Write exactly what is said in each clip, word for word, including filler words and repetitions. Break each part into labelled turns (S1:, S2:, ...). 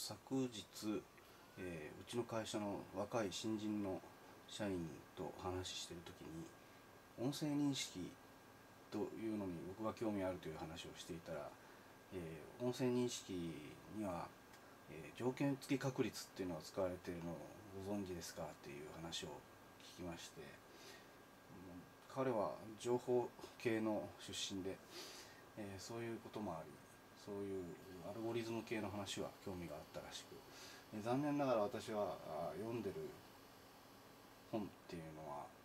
S1: 昨日、えーうちの会社の若い新人の社員と話している時に、音声認識というのに僕が興味あるという話をしていたら、えー音声認識には、えー条件付き確率っていうのが使われているのをご存知ですかっていう話を聞きまして、彼は情報系の出身で、えーそういうこともあり、そういうアルゴリズム系の話は興味があったらしく、えー残念ながら私はあ読んでる本っていうのは、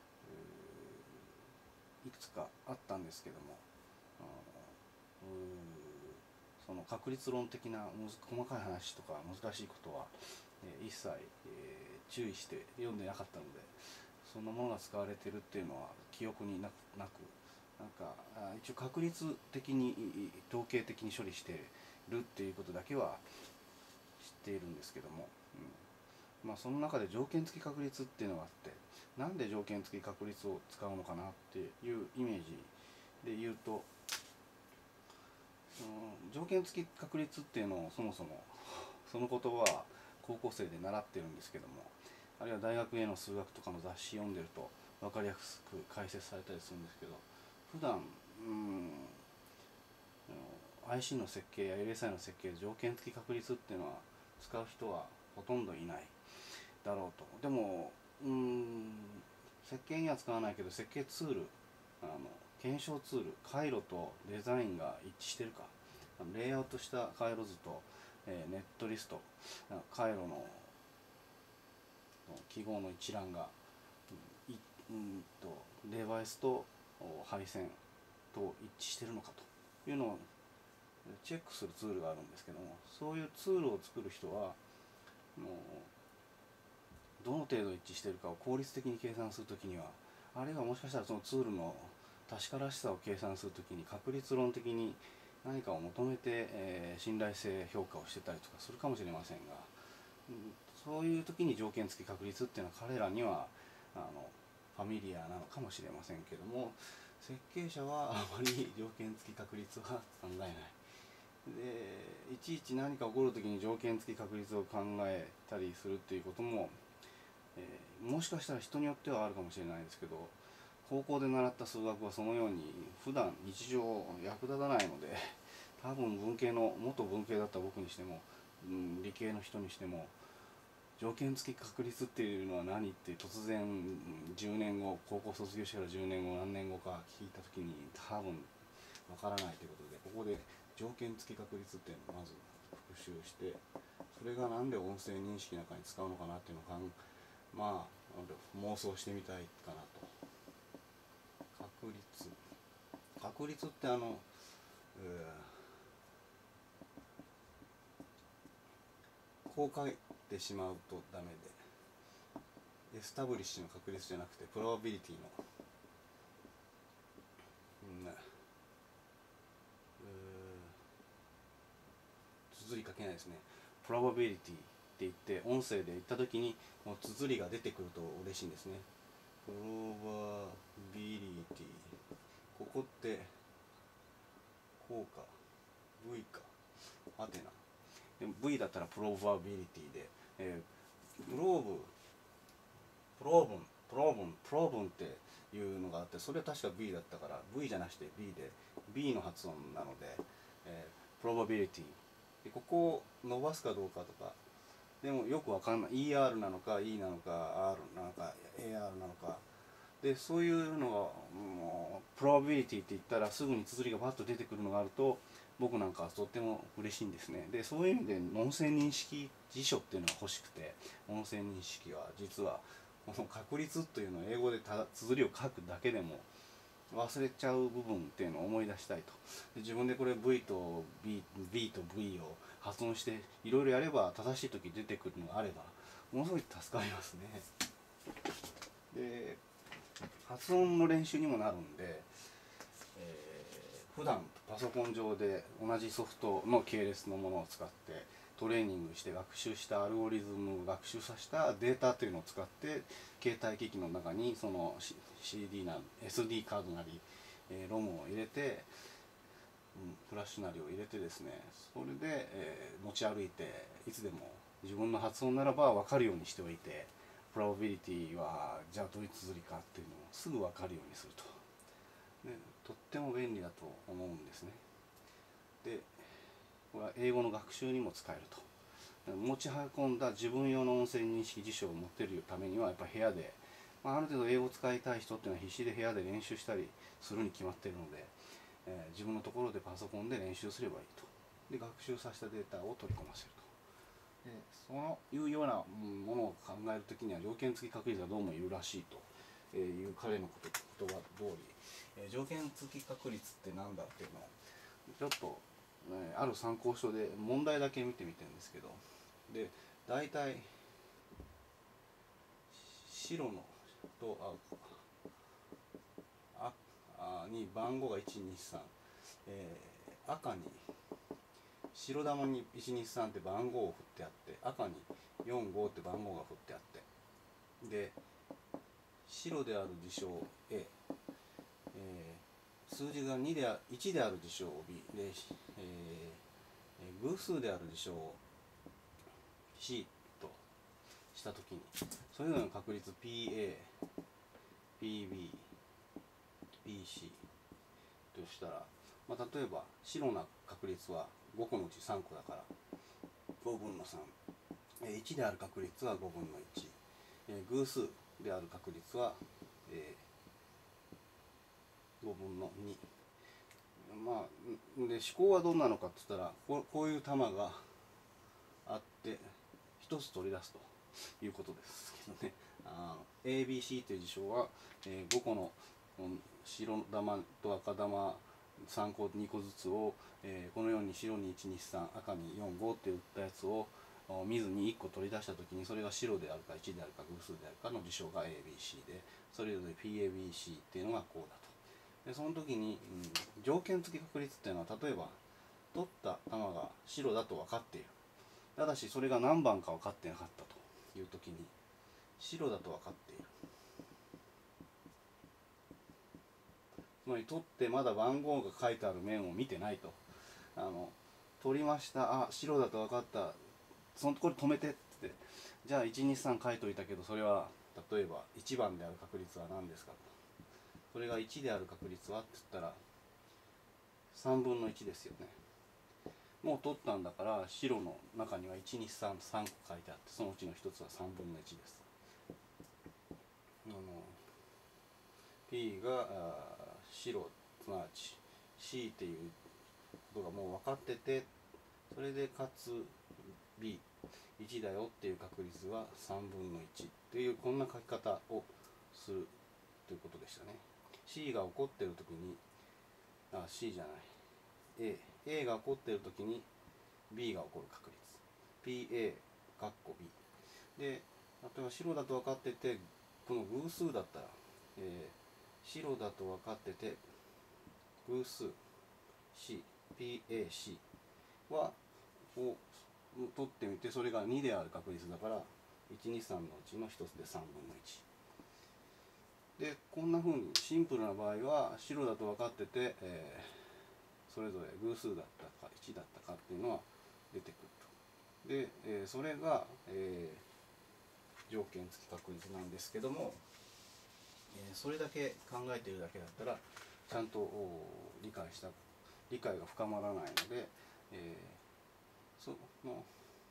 S1: いくつかあったんですけども、あのその確率論的な細かい話とか難しいことは、えー一切、えー注意して読んでなかったので、そんなものが使われてるっていうのは記憶になくなくなんか一応確率的に統計的に処理してるっていうことだけは知っているんですけども、うん、まあその中で条件付き確率っていうのがあって、なんで条件付き確率を使うのかなっていうイメージで言うと、その条件付き確率っていうのをそもそもその言葉は高校生で習ってるんですけども、あるいは大学への数学とかの雑誌読んでると分かりやすく解説されたりするんですけど、普段うん アイシー の設計や エルエスアイ の設計で条件付き確率っていうのは使う人はほとんどいないだろうと。でもうん設計には使わないけど、設計ツール、あの検証ツール、回路とデザインが一致してるか、レイアウトした回路図と、えーネットリスト、回路の記号の一覧が、いうんとデバイスと配線と一致してるのかというのをチェックするツールがあるんですけども、そういうツールを作る人はもうどの程度一致しているかを効率的に計算するときには、あるいはもしかしたらそのツールの確からしさを計算するときに確率論的に何かを求めて、えー信頼性評価をしてたりとかするかもしれませんが、うん、そういう時に条件付き確率っていうのは彼らにはあのファミリアなのかもしれませんけども、設計者はあまり条件付き確率は考えない。でいちいち何か起こる時に条件付き確率を考えたりするっていうことも、えーもしかしたら人によってはあるかもしれないですけど、高校で習った数学はそのように普段日常役立たないので、多分文系の元文系だった僕にしても、うん、理系の人にしても条件付き確率っていうのは何って突然じゅうねんご、高校卒業してからじゅうねんご何年後か聞いた時に多分わからないということで、ここで条件付き確率っていうのをまず復習して、それがなんで音声認識なんかに使うのかなっていうのをかんまあ妄想してみたいかなと。確率確率ってあの、えーこう書いてしまうとダメで、エスタブリッシュの確率じゃなくてプロバビリティの、うん、綴り書けないですね。プロバビリティって言って音声で言った時にこの綴りが出てくると嬉しいんですね。プロバビリティ、ここってこうか V かハテナでも V だったらプロバビリティで、えー、プローブプローブンプローブンプローブンっていうのがあって、それは確か B だったから V じゃなくて B で B の発音なので、えー、プロバビリティで、ここを伸ばすかどうかとかでもよくわかんない。 イーアール なのか E なのか R なのか エーアール なのかで、そういうのがもうプロバビリティって言ったらすぐに綴りがバッと出てくるのがあると僕なんかはとっても嬉しいんですね。でそういう意味で音声認識辞書っていうのが欲しくて、音声認識は実はこの確率というのを英語でた綴りを書くだけでも忘れちゃう部分っていうのを思い出したいと。で自分でこれ V と B, B と V を発音していろいろやれば正しい時出てくるのがあればものすごい助かりますね。で発音の練習にもなるんで、えー、普段パソコン上で同じソフトの系列のものを使ってトレーニングして学習したアルゴリズムを学習させたデータというのを使って携帯機器の中にその シーディー な エスディー カードなり、えー、ロムを入れてフラッシュなりを入れてですね、それで、えー持ち歩いていつでも自分の発音ならば分かるようにしておいて、プロバビリティはじゃあどういう綴りかっていうのをすぐ分かるようにすると。でとっても便利だと思うんですね。でこれは英語の学習にも使えると。持ち運んだ自分用の音声認識辞書を持っているためにはやっぱ部屋で、まあ、ある程度英語を使いたい人っていうのは必死で部屋で練習したりするに決まっているので、えー自分のところでパソコンで練習すればいいと。で学習させたデータを取り込ませると。でそういうようなものを考えるときには条件付き確率がどうもいるらしいという彼の言葉通り、えー条件付き確率って何だっていうのをちょっと、ね、ある参考書で問題だけ見てみてるんですけど、で大体白のとああに番号がいちにさん、えー赤に白玉にいちにさんって番号を振ってあって、赤によんごって番号が振ってあって、で白である事象 A、えー数字がにであいちである事象 B で、えー偶数である事象 C としたときに、それぞれの確率 ピーエー、ピービー、ピーシー としたら、まあ、例えば白な確率はごこのうちさんこだからごぶんのさん、えーいちである確率はごぶんのいち、えー偶数である確率は、えーごぶんのに。まあ、で思考はどうなのかって言ったら、こう、こういう玉があってひとつ取り出すということですけどね。あ エービーシー という事象は、えー、ごこの、うん、白玉と赤玉さんこにこずつを、えー、このように白にいちにさん赤によんごって打ったやつを見ずにいっこ取り出したときに、それが白であるかいちであるか偶数であるかの事象が エービーシー で、それぞれ ピーエービーシー っていうのがこうだと。でその時に、うん、条件付き確率っていうのは、例えば取った玉が白だと分かっている、ただしそれが何番か分かってなかったという時に、白だと分かっている、つまり取ってまだ番号が書いてある面を見てないと。あの取りました、あ白だと分かった、そのところ止めてって、じゃあいちにさん書いといたけど、それは例えばいちばんである確率は何ですか、それがいちである確率はって言ったらさんぶんのいちですよね。もう取ったんだから白の中にはいちにさん さんこ書いてあって、そのうちのひとつはさんぶんのいちです。あの P が白、すなわち C っていうことがもう分かってて、それでかつ ビーいち だよっていう確率はさんぶんのいちっていう、こんな書き方をするということでしたね。C が起こっているときに、あ C じゃない A, A が起こっているときに B が起こる確率 ピーエー かっこ B で、例えば白だと分かってて、この偶数だったら、えー、白だと分かってて偶数 C、ピーエーシー はを取ってみて、それがにである確率だからいちにさんのうちのひとつでさんぶんのいちで、こんな風にシンプルな場合は白だと分かってて、えー、それぞれ偶数だったかいちだったかっていうのは出てくると。で、えー、それが、えー、条件付き確率なんですけども、えー、それだけ考えているだけだったらちゃんと理解した理解が深まらないので、えー、その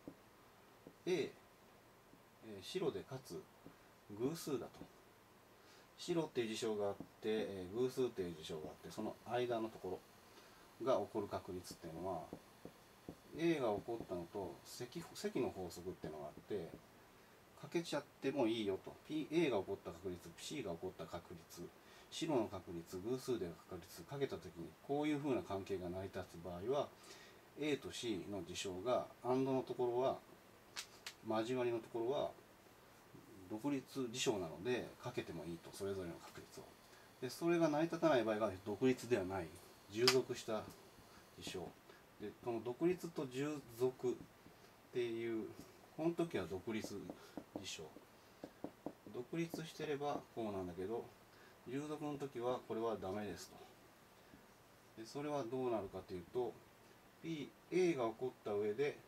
S1: A、えー、白でかつ偶数だと。白っていう事象があって、えー、偶数っていう事象があって、その間のところが起こる確率っていうのは A が起こったのと積積の法則っていうのがあって、かけちゃってもいいよと。 A が起こった確率、 C が起こった確率、白の確率、偶数での確率かけた時にこういうふうな関係が成り立つ場合は、 A と C の事象が アンド のところは交わりのところは独立事象なのでかけてもいいと、それぞれの確率を。でそれが成り立たない場合が独立ではない従属した事象で、この独立と従属っていう、この時は独立事象、独立してればこうなんだけど、従属の時はこれはダメですでそれはどうなるかというと P A が起こった上で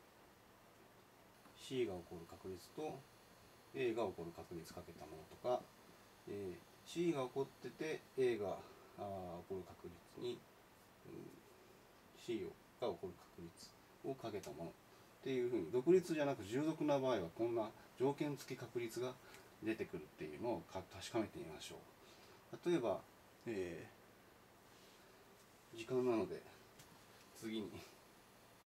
S1: C が起こる確率と A が起こる確率かけたものとか、えー、C が起こってて A があ起こる確率に、うん、C が起こる確率をかけたものっていうふうに、独立じゃなく従属な場合はこんな条件付き確率が出てくるっていうのを確かめてみましょう。例えば、えー、時間なので次に